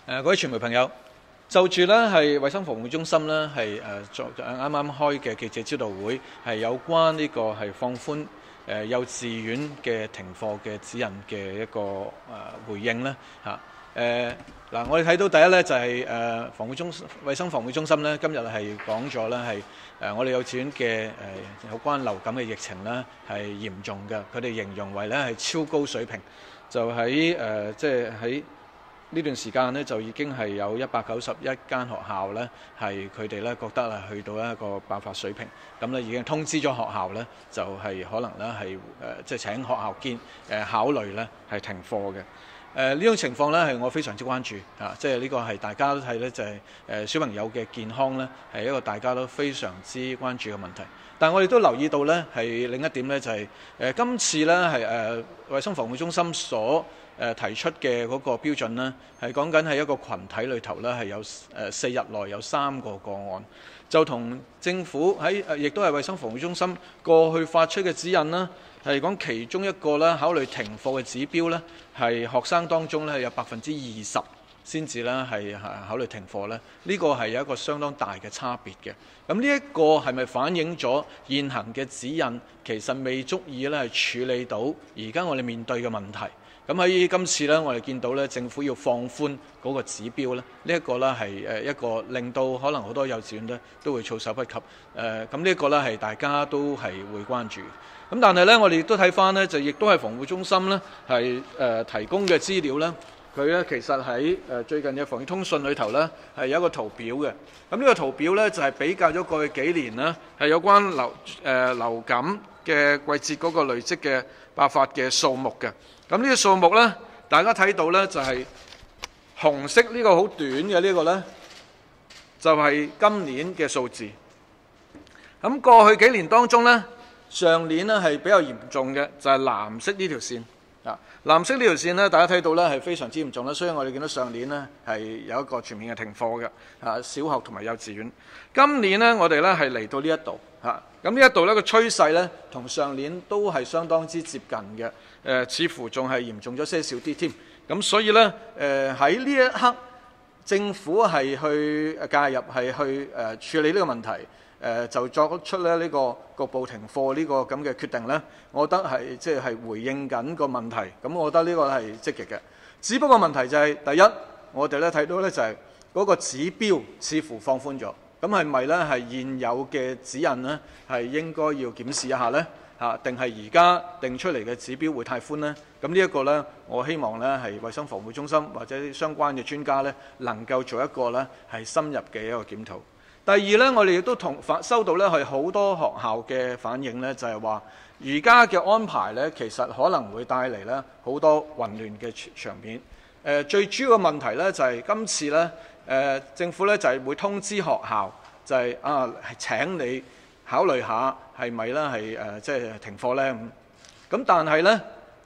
各位傳媒朋友，就住呢係衛生防護中心呢係啱啱開嘅記者招待會，係有關呢個係放寬幼稚園嘅停課嘅指引嘅一個回應呢嚇。我哋睇到第一呢就係衛生防護中心呢今日係講咗呢係我哋幼稚園嘅有關流感嘅疫情呢係嚴重嘅，佢哋形容為呢係超高水平，就喺喺呢段時間呢，就已經係有191間學校呢，係佢哋呢覺得係去到一個爆發水平，咁呢已經通知咗學校呢，就係可能呢係請學校考慮呢係停課嘅。呢種情況呢係我非常之關注啊！呢個係大家都睇呢，就係小朋友嘅健康呢係一個大家都非常之關注嘅問題。但我哋都留意到呢係另一點呢，就係今次呢係衛生防護中心所提出嘅嗰個標準呢，係講緊係一個群體裏頭呢係有4日內有3個個案，就同政府亦都係衛生防護中心過去發出嘅指引啦，係講其中一個呢考慮停課嘅指標呢，係學生當中呢有20%先至呢係考慮停課呢。呢個係有一個相當大嘅差別嘅。咁呢一個係咪反映咗現行嘅指引其實未足以呢係處理到而家我哋面對嘅問題？咁喺今次呢，我哋見到呢政府要放寬嗰個指標呢，呢一個呢係一個令到可能好多幼稚園呢都會措手不及。咁呢一個呢係大家都係會關注。咁但係呢，我哋亦都睇翻呢，就亦都係防護中心呢係提供嘅資料呢，佢呢其實喺最近嘅防疫通訊裏頭呢係有一個圖表嘅。咁呢個圖表呢，就係比較咗過去幾年呢係有關流感嘅季節嗰個累積嘅爆發嘅數目嘅。咁呢個數目呢，大家睇到呢，就係紅色呢個好短嘅呢個呢，就係今年嘅數字。咁過去幾年當中呢，上年呢係比較嚴重嘅，就係藍色呢條線。藍色呢條線呢，大家睇到呢係非常之嚴重啦，所以我哋見到上年呢係有一個全面嘅停課嘅，小學同埋幼稚園。今年呢，我哋呢係嚟到呢一度嚇，咁呢一度呢個趨勢呢，同上年都係相當之接近嘅，似乎仲係嚴重咗些少啲添。咁所以呢，喺呢一刻，政府係去介入，係去處理呢個問題。就作出咧呢個局部停課呢個咁嘅決定呢，我覺得係係回應緊個問題，咁我覺得呢個係積極嘅。只不過問題就係第一，我哋咧睇到呢就係嗰個指標似乎放寬咗，咁係咪呢係現有嘅指引呢係應該要檢視一下呢？定係而家定出嚟嘅指標會太寬呢？咁呢一個呢，我希望呢係衛生防護中心或者相關嘅專家呢能夠做一個呢係深入嘅一個檢討。第二呢，我哋亦都收到呢係好多學校嘅反應呢，就係話而家嘅安排呢，其實可能會帶嚟呢好多混亂嘅場面。最主要嘅問題呢，就係今次呢，政府呢就係會通知學校，就係請你考慮下係咪呢係停課呢。咁但係呢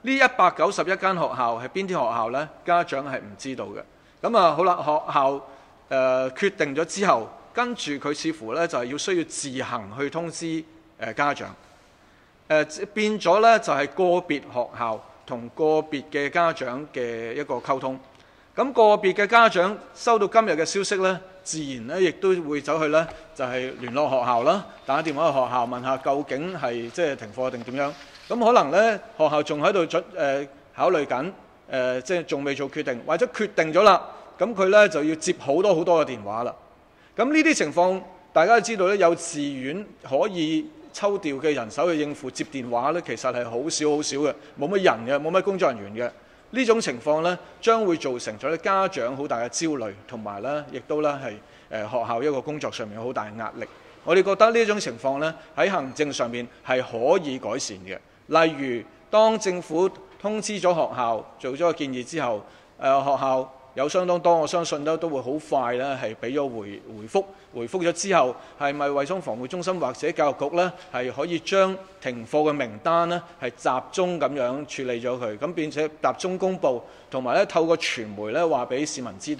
191間學校係邊啲學校呢？家長係唔知道嘅。咁好啦，學校決定咗之後。跟住佢似乎呢，就係需要自行去通知家長，變咗呢，就係個別學校同個別嘅家長嘅一個溝通。咁個別嘅家長收到今日嘅消息呢，自然呢亦都會走去呢，就係聯絡學校啦，打電話去學校問下究竟係停課定點樣。咁可能呢，學校仲喺度考慮緊，仲未做決定，或者決定咗啦，咁佢呢就要接好多嘅電話啦。咁呢啲情況，大家都知道咧，幼稚園可以抽調嘅人手去應付接電話咧，其實係好少嘅，冇乜人嘅，冇乜工作人員嘅。呢種情況咧，將會造成咗咧家長好大嘅焦慮，同埋咧，亦都咧係學校一個工作上面有好大嘅壓力。我哋覺得呢種情況咧，喺行政上面係可以改善嘅。例如，當政府通知咗學校做咗個建議之後，學校有相當多，我相信都會好快咧，係俾咗回覆咗之後，係咪衛生防護中心或者教育局呢，係可以將停課嘅名單呢，係集中咁樣處理咗佢，咁並且集中公佈，同埋咧透過傳媒咧話俾市民知道，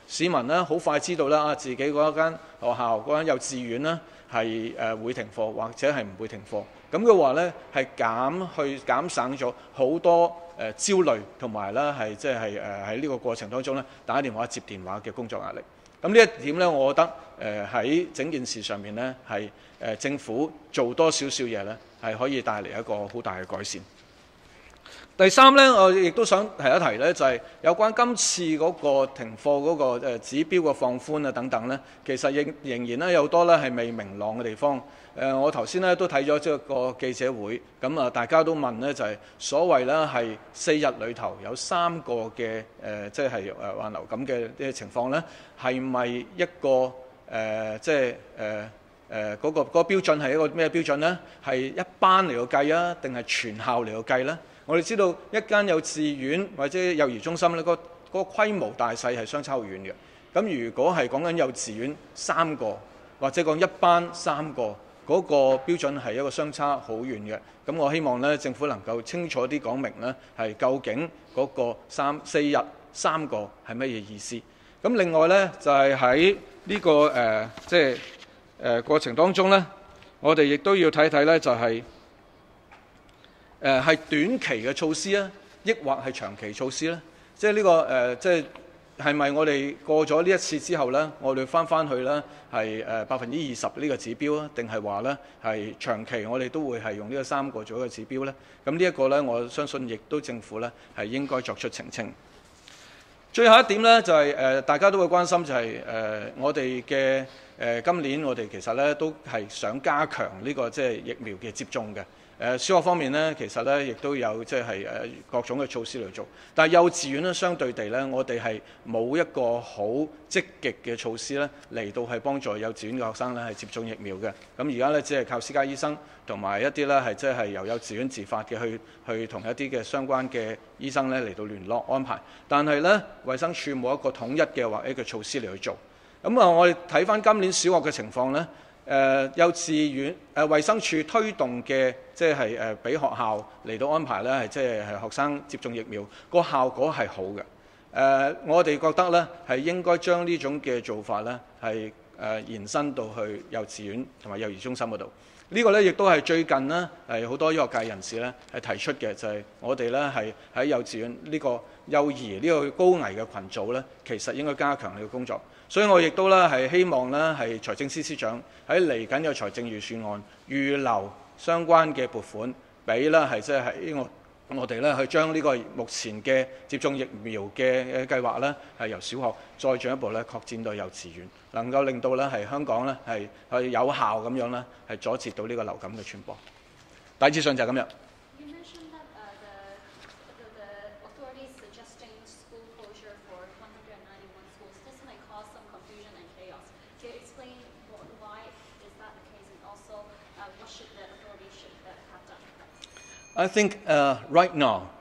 市民呢好快知道啦，自己嗰間學校嗰間幼稚園呢係會停課或者係唔會停課。咁嘅話呢係減省咗好多焦慮同埋咧係即係喺呢個過程當中咧打電話接電話嘅工作壓力。咁呢一點咧，我覺得喺整件事上面咧係政府做多少少嘢咧係可以帶嚟一個好大嘅改善。第三咧，我亦都想提一提咧，就係有關今次嗰個停課嗰個指標嘅放寬啊等等咧，其實仍然咧有多咧係未明朗嘅地方。我頭先咧都睇咗一個記者會，咁啊大家都問咧就係所謂咧係4日裏頭有3個嘅即係患流感嘅啲情況咧，係咪一個即係嗰個標準係一個咩標準咧？係一班嚟到計啊，定係全校嚟到計咧？我哋知道一間幼稚園或者幼兒中心咧，個規模大細係相差好遠嘅。咁如果係講緊幼稚園3個，或者講一班3個，嗰個標準係一個相差好遠嘅。咁我希望咧政府能夠清楚啲講明咧，係究竟嗰個4日3個係乜嘢意思？咁另外咧就係喺呢個即係過程當中咧，我哋亦都要睇睇咧，就係係短期嘅措施啊，抑或係長期措施咧？即係呢個即係咪我哋過咗呢一次之後咧，我哋翻去咧係20%呢個指標啊？定係話咧係長期我哋都會係用呢個3個做一個指標咧？咁呢一個咧，我相信亦都政府咧係應該作出澄清。最後一點咧就係大家都會關心就係我哋嘅今年我哋其實咧都係想加強呢個即係疫苗嘅接種嘅。小學方面咧，其實咧亦都有即係各種嘅措施嚟做，但係幼稚園咧相對地咧，我哋係冇一個好積極嘅措施咧嚟到係幫助幼稚園嘅學生咧係接種疫苗嘅。咁而家咧只係靠私家醫生同埋一啲咧係即係由幼稚園自發嘅去同一啲嘅相關嘅醫生咧嚟到聯絡安排，但係咧衛生署冇一個統一嘅或一個措施嚟去做。咁我哋睇翻今年小學嘅情況咧。幼稚園衛生署推動嘅即係俾學校嚟到安排咧，係即係學生接種疫苗，個效果係好嘅。我哋覺得咧係應該將呢種嘅做法咧係延伸到去幼稚園同埋幼兒中心嗰度。呢個咧亦都係最近呢係好多醫學界人士咧係提出嘅，就係我哋咧係喺幼稚園呢個幼兒呢個高危嘅群組咧，其實應該加強呢個工作。所以我亦都咧係希望咧係財政司司長喺嚟緊嘅財政預算案預留相關嘅撥款，俾咧係即係我哋咧去將呢個目前嘅接種疫苗嘅計劃咧係由小學再進一步咧擴展到幼稚園，能夠令到咧係香港咧係有效咁樣咧係阻截到呢個流感嘅傳播。大致上就係咁樣。I think right now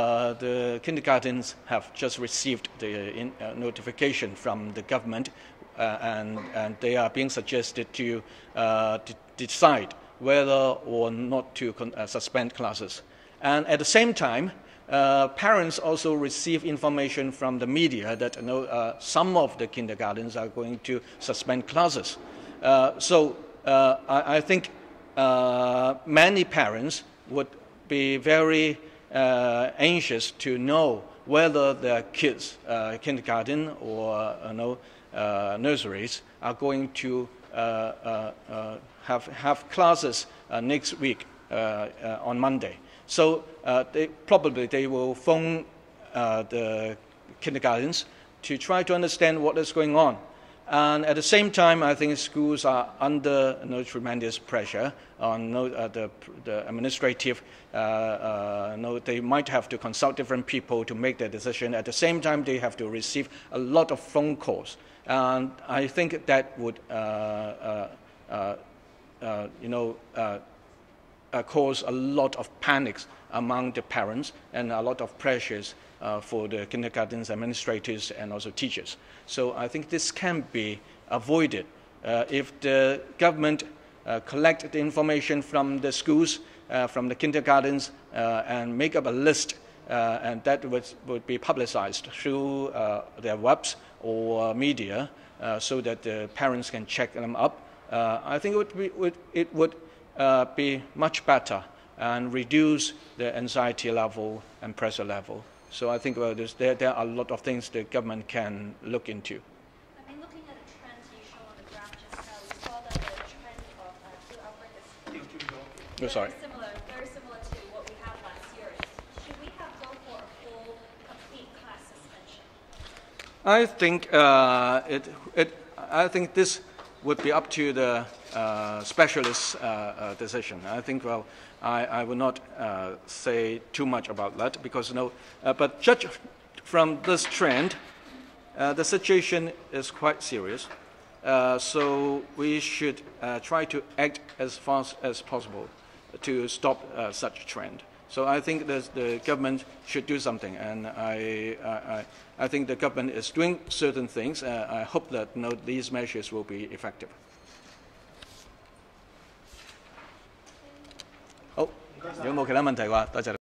the kindergartens have just received the notification from the government and they are being suggested to decide whether or not to suspend classes. And at the same time, parents also receive information from the media that some of the kindergartens are going to suspend classes. So I think many parents would be very anxious to know whether their kids, kindergarten or nurseries, are going to have classes next week on Monday. So they will phone the kindergartens to try to understand what is going on. And at the same time, I think schools are under tremendous pressure on the administrative. They might have to consult different people to make their decision. At the same time, they have to receive a lot of phone calls. And I think that would cause a lot of panics among the parents and a lot of pressures for the kindergartens administrators and also teachers. So I think this can be avoided if the government collect the information from the schools, from the kindergartens, and make up a list, and that would be publicized through their webs or media so that the parents can check them up. I think it would be much better and reduce the anxiety level and pressure level. So I think there are a lot of things the government can look into. I mean, looking at the trends you showed on the graph just now, we saw that the trend of flu outbreak is very similar to what we had last year. Should we have gone for a full, complete class suspension? I think this would be up to the specialist decision. I think, I will not say too much about that because but judge from this trend, the situation is quite serious. So we should try to act as fast as possible to stop such a trend. So I think the government should do something, and I think the government is doing certain things. I hope that these measures will be effective. 好，如果冇其他問題嘅話，多謝。